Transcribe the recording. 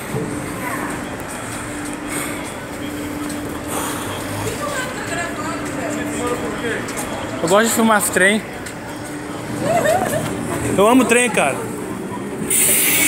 Eu gosto de filmar esse trem. Eu amo trem, cara.